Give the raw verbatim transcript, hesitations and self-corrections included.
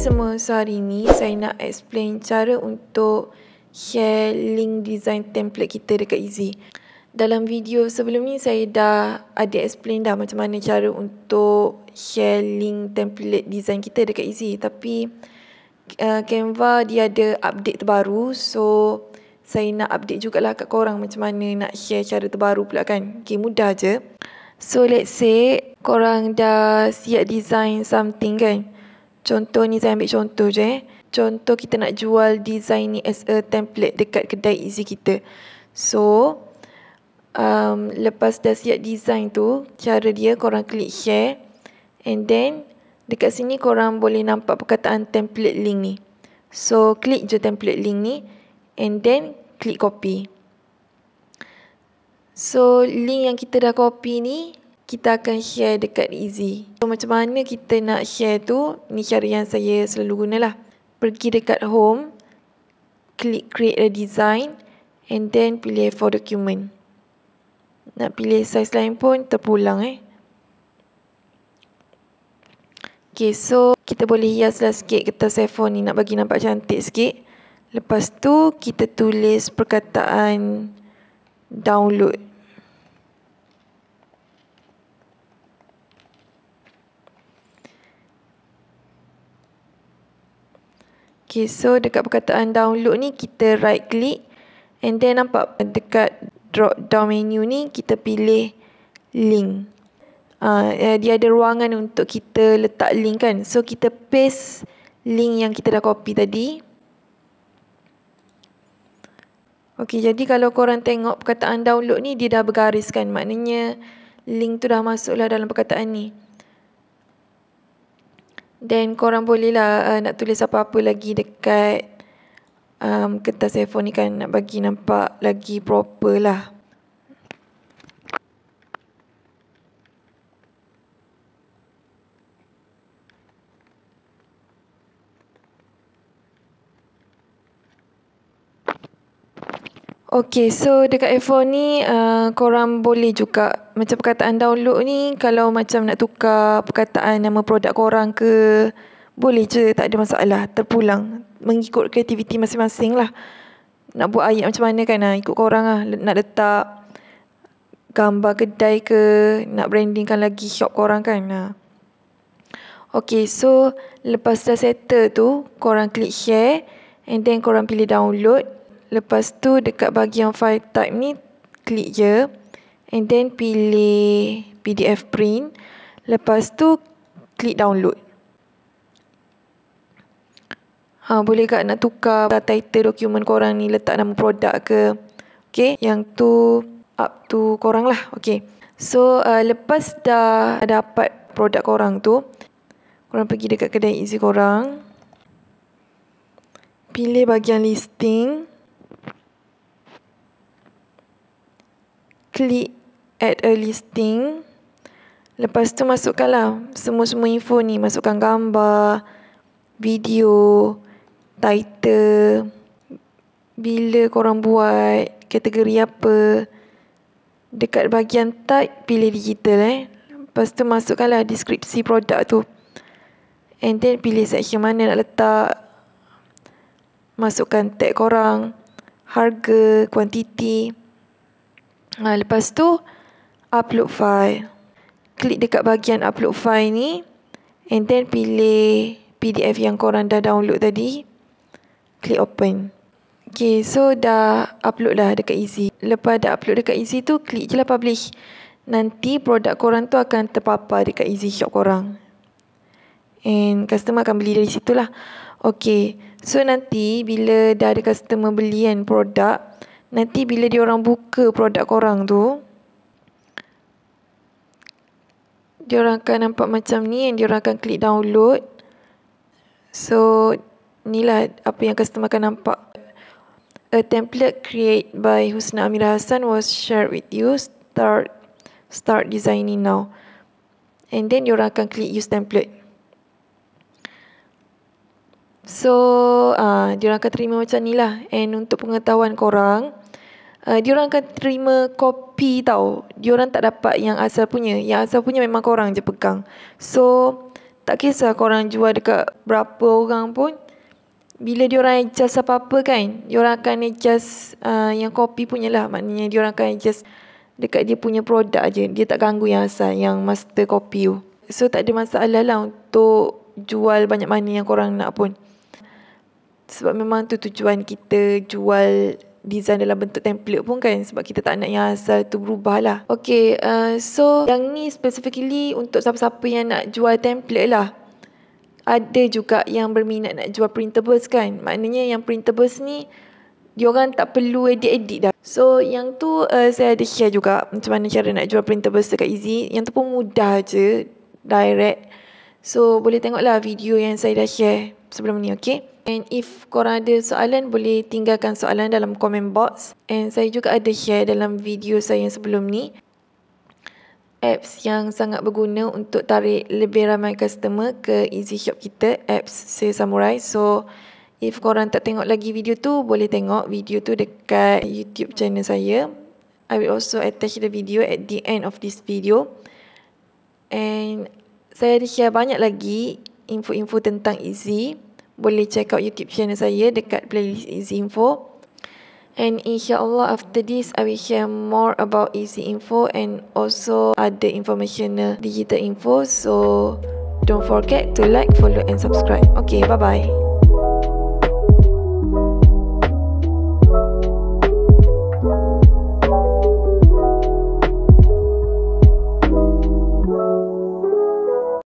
semua, so hari ni saya nak explain cara untuk share link design template kita dekat Easy. Dalam video sebelum ni saya dah ada explain dah macam mana cara untuk share link template design kita dekat Easy. Tapi uh, Canva dia ada update terbaru, so saya nak update jugalah kat korang macam mana nak share cara terbaru pula kan. Okay, mudah je. So let's say korang dah siap design something kan. Contoh ni saya ambil contoh je eh. Contoh kita nak jual design ni as a template dekat kedai Easy kita. So um, lepas dah siap design tu, cara dia korang klik share. And then dekat sini korang boleh nampak perkataan template link ni. So klik je template link ni. And then klik copy. So link yang kita dah copy ni kita akan share dekat Easy. So macam mana kita nak share tu, ni cara yang saya selalu gunalah. Pergi dekat home, klik create a design and then pilih for document. Nak pilih size lain pun terpulang eh. Okay, so kita boleh hiaslah sikit kertas A four ni nak bagi nampak cantik sikit. Lepas tu kita tulis perkataan download. Okay, so dekat perkataan download ni kita right click and then nampak dekat drop down menu ni kita pilih link. Uh, dia ada ruangan untuk kita letak link kan. So kita paste link yang kita dah copy tadi. Okay, jadi kalau korang tengok perkataan download ni dia dah bergaris kan. Maknanya link tu dah masuklah dalam perkataan ni. Dan korang bolehlah uh, nak tulis apa-apa lagi dekat um, kertas A four ni kan. Nak bagi nampak lagi proper lah. Okay, so dekat A four ni uh, korang boleh juga macam perkataan download ni, kalau macam nak tukar perkataan nama produk korang ke, boleh je, tak ada masalah, terpulang mengikut kreativiti masing-masing lah. Nak buat ayat macam mana kan, ha, ikut korang lah. Nak letak gambar kedai ke, nak brandingkan lagi shop korang kan. Ha. Okay, so lepas dah settle tu, korang klik share and then korang pilih download. Lepas tu dekat bahagian file type ni klik je and then pilih P D F print. Lepas tu klik download. Ha, boleh tak nak tukar title dokumen korang ni, letak nama produk ke. Okay, yang tu up to korang lah. Okay, so uh, lepas dah dapat produk korang tu, korang pergi dekat kedai Easy korang, pilih bahagian listing, klik add a listing. Lepas tu masukkanlah semua-semua info ni. Masukkan gambar, video, title, bila korang buat, kategori apa. Dekat bahagian type pilih digital eh. Lepas tu masukkanlah deskripsi produk tu. And then pilih section mana nak letak. Masukkan tag korang, harga, kuantiti. Ha, lepas tu upload file. Klik dekat bahagian upload file ni and then pilih P D F yang korang dah download tadi. Klik open. Okay, so dah upload dah dekat Easy. Lepas dah upload dekat Easy tu, klik je lah publish. Nanti produk korang tu akan terpapar dekat Easy shop korang. And customer akan beli dari situ lah. Okay, so nanti bila dah ada customer beli kan produk, nanti bila dia orang buka produk korang tu, dia orang akan nampak macam ni and dia orang akan klik download. So inilah apa yang customer akan nampak. A template created by Husna Amira Hassan was shared with you. Start start designing now. And then dia orang akan klik use template. So uh, dia orang akan terima macam ni lah. And untuk pengetahuan korang, uh, dia orang akan terima kopi tau. Dia orang tak dapat yang asal punya. Yang asal punya memang korang je pegang. So Tak kisah korang jual dekat berapa orang pun, bila diorang adjust apa-apa kan, diorang akan adjust uh, yang copy punya lah. Maknanya diorang akan adjust dekat dia punya produk je. Dia tak ganggu yang asal, yang master copy tu. So tak ada masalah lah untuk jual banyak mana yang korang nak pun. Sebab memang tu tujuan kita jual design dalam bentuk template pun kan. Sebab kita tak nak yang asal tu berubah lah. Okay, uh, so yang ni specifically untuk siapa-siapa yang nak jual template lah. Ada juga yang berminat nak jual printables kan. Maknanya yang printables ni, diorang tak perlu edit-edit dah. So yang tu uh, saya ada share juga macam mana cara nak jual printables dekat Easy. Yang tu pun mudah je, direct. So boleh tengoklah video yang saya dah share sebelum ni, okay? And if korang ada soalan, boleh tinggalkan soalan dalam comment box. And saya juga ada share dalam video saya yang sebelum ni apps yang sangat berguna untuk tarik lebih ramai customer ke Easy Shop kita, apps Sale Samurai. So if korang tak tengok lagi video tu, boleh tengok video tu dekat YouTube channel saya. I will also attach the video at the end of this video. And saya ada share banyak lagi info-info tentang Easy. Boleh check out YouTube channel saya dekat playlist Easy Info. And insyaAllah after this, I will share more about Easy Info and also other informational digital info. So don't forget to like, follow and subscribe. Okay, bye-bye.